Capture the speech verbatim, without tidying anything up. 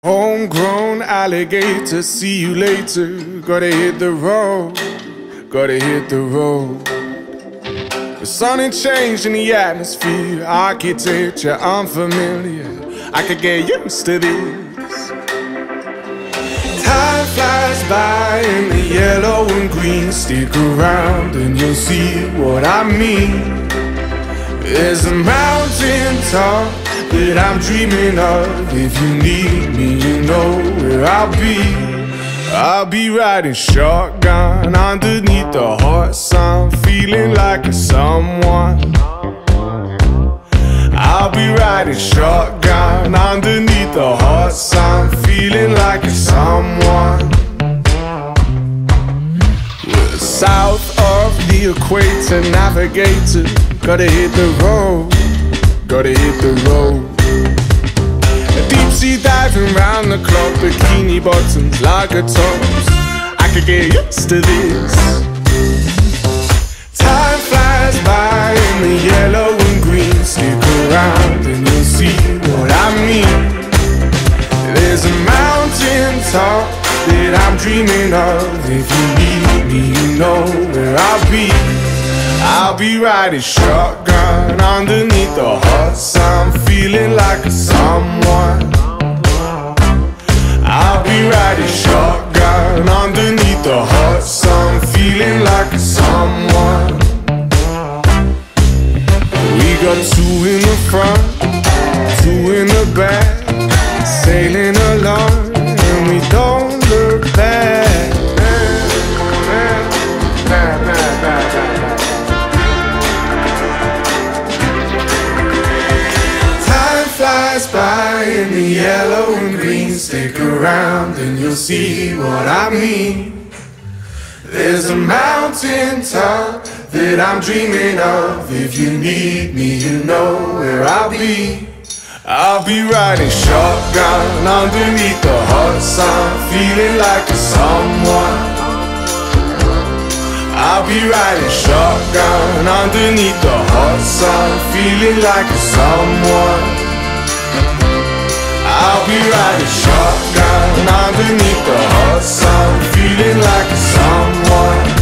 Homegrown alligator, see you later. Gotta hit the road, gotta hit the road. The sun ain't changed in the atmosphere, architecture unfamiliar. I could get used to this. Time flies by in the yellow and green. Stick around and you'll see what I mean. There's a mountain top that I'm dreaming of. If you need me, you know where I'll be. I'll be riding shotgun underneath the hot sun, feeling like a someone. I'll be riding shotgun underneath the hot sun, feeling like a someone. We're south of the equator, navigator. Gotta hit the road, gotta hit the road. Deep sea diving round the clock, bikini bottoms, lager tops. I could get used to this. Time flies by in the yellow and green. Stick around and you'll see what I mean. There's a mountain top that I'm dreaming of. If you need me, you know where I'll be. I'll be riding shotgun underneath the hot sun, feeling like a someone. I'll be riding shotgun underneath the hot sun, feeling like a someone. We got two in the front, two in the back, sailing along and we don't look back. Flies by in the yellow and green. Stick around and you'll see what I mean. There's a mountain top that I'm dreaming of. If you need me, you know where I'll be. I'll be riding shotgun underneath the hot sun, feeling like a someone. I'll be riding shotgun underneath the hot sun, feeling like a someone. I'll be riding shotgun underneath the hot sun, feeling like a someone.